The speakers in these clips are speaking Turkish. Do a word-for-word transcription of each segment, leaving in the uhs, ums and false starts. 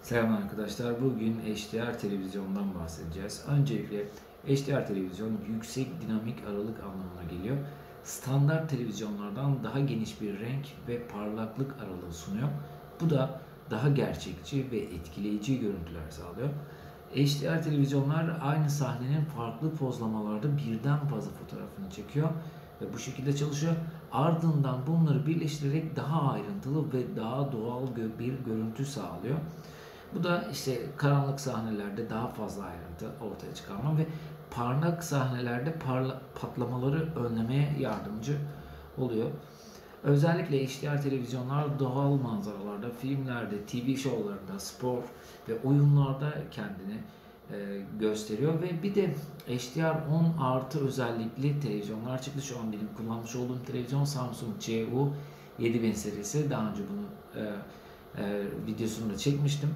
Selam arkadaşlar. Bugün H D R televizyondan bahsedeceğiz. Öncelikle H D R televizyon yüksek dinamik aralık anlamına geliyor. Standart televizyonlardan daha geniş bir renk ve parlaklık aralığı sunuyor. Bu da daha gerçekçi ve etkileyici görüntüler sağlıyor. H D R televizyonlar aynı sahnenin farklı pozlamalarda birden fazla fotoğrafını çekiyor ve bu şekilde çalışıyor. Ardından bunları birleştirerek daha ayrıntılı ve daha doğal bir görüntü sağlıyor. Bu da işte karanlık sahnelerde daha fazla ayrıntı ortaya çıkarma ve parlak sahnelerde parla, patlamaları önlemeye yardımcı oluyor. Özellikle H D R televizyonlar doğal manzaralarda, filmlerde, T V şovlarında, spor ve oyunlarda kendini e, gösteriyor ve bir de H D R on artı özellikli televizyonlar çıktı. Şu an benim kullanmış olduğum televizyon Samsung C U yedi bin serisi. Daha önce bunu e, e, videosunu da çekmiştim.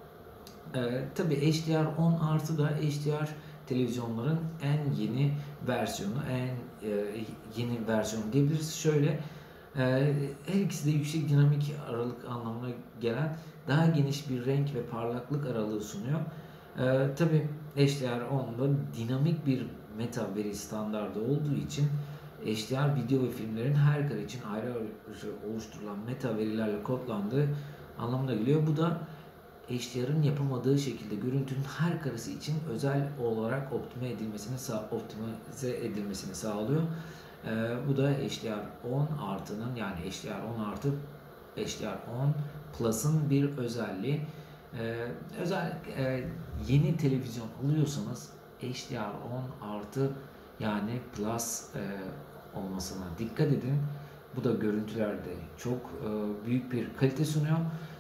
Ee, tabii H D R on artı da H D R televizyonların en yeni versiyonu, en e, yeni versiyonu diyebiliriz. Şöyle, e, her ikisi de yüksek dinamik aralık anlamına gelen daha geniş bir renk ve parlaklık aralığı sunuyor. E, tabii H D R onda dinamik bir meta veri standardı olduğu için H D R video ve filmlerin her kare için ayrı ayrı oluşturulan meta verilerle kodlandığı anlamına geliyor. Bu da H D R'ın yapamadığı şekilde görüntünün her karesi için özel olarak optime edilmesini optimize edilmesini sağlıyor. Ee, bu da H D R on artının yani H D R on artı H D R on Plus'ın bir özelliği. Ee, özel e, yeni televizyon alıyorsanız H D R on artı yani Plus e, olmasına dikkat edin. Bu da görüntülerde çok e, büyük bir kalite sunuyor.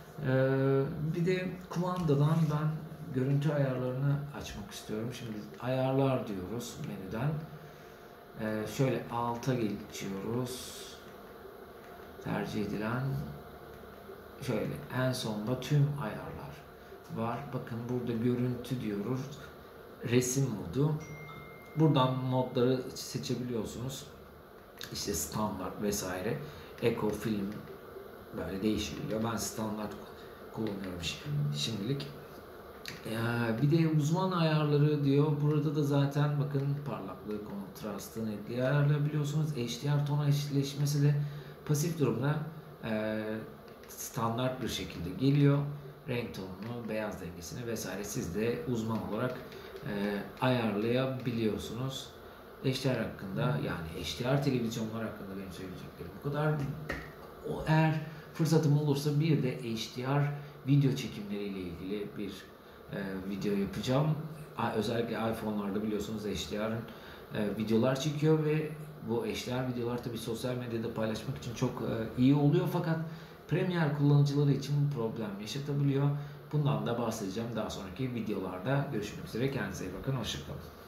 Ee, bir de kumandadan ben görüntü ayarlarını açmak istiyorum. Şimdi ayarlar diyoruz menüden. Ee, şöyle alta geçiyoruz. Tercih edilen şöyle en sonda tüm ayarlar var. Bakın burada görüntü diyoruz. Resim modu. Buradan modları seçebiliyorsunuz. İşte standart vesaire. Eco film böyle değişebiliyor. Ben standart kullanıyorum şimdilik. Ee, bir de uzman ayarları diyor. Burada da zaten bakın parlaklığı, kontrastı, netliği ayarlayabiliyorsunuz. H D R ton eşleşmesi de pasif durumda e, standart bir şekilde geliyor. Renk tonunu, beyaz dengesini vesaire siz de uzman olarak e, ayarlayabiliyorsunuz. H D R hakkında yani H D R televizyonlar hakkında benim söyleyeceklerim bu kadar. O eğer fırsatım olursa bir de H D R video çekimleriyle ilgili bir e, video yapacağım. Özellikle iPhone'larda biliyorsunuz H D R'ın e, videolar çekiyor ve bu H D R videolar tabi sosyal medyada paylaşmak için çok e, iyi oluyor fakat Premiere kullanıcıları için problem yaşatabiliyor. Bundan da bahsedeceğim daha sonraki videolarda. Görüşmek üzere. Kendinize iyi bakın. Hoşçakalın.